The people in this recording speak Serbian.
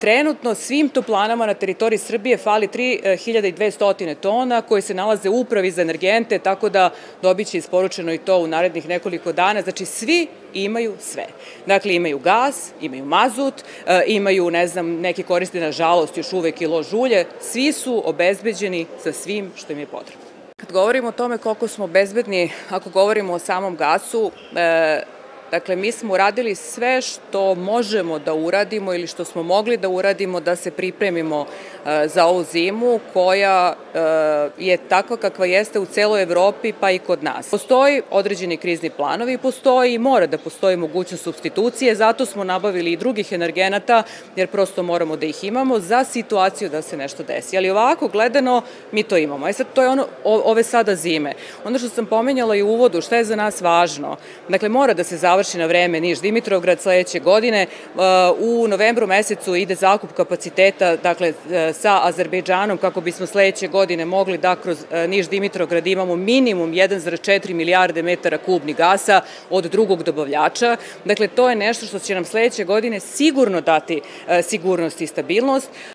Trenutno svim toplanama na teritoriji Srbije fali 3200 tona koje se nalaze u Upravi za energente, tako da dobiće isporučeno i to u narednih nekoliko dana. Znači, svi imaju sve. Dakle, imaju gas, imaju mazut, imaju, ne znam, neki koriste, nažalost, još uvek i lož ulje. Svi su obezbeđeni sa svim što im je potrebno. Kad govorimo o tome koliko smo bezbedni, ako govorimo o samom gasu, dakle, mi smo uradili sve što možemo da uradimo ili što smo mogli da uradimo da se pripremimo za ovu zimu koja je takva kakva jeste u celoj Evropi pa i kod nas. Postoji određeni krizni planovi, postoji i mora da postoji mogućnost supstitucije, zato smo nabavili i drugih energenata jer prosto moramo da ih imamo za situaciju da se nešto desi. Ali ovako gledano mi to imamo. Sad to je ono ove sada zime. Ono što sam pomenjala i u uvodu, šta je za nas važno? Dakle, mora da se završi na vreme Niš-Dimitrovgrad sledeće godine. U novembru mesecu ide zakup kapaciteta, dakle, sa Azerbejdžanom kako bismo sledeće godine mogli da kroz Niš-Dimitrovgrad imamo minimum 1,4 milijarde metara kubnih gasa od drugog dobavljača. Dakle, to je nešto što će nam sledeće godine sigurno dati sigurnost i stabilnost.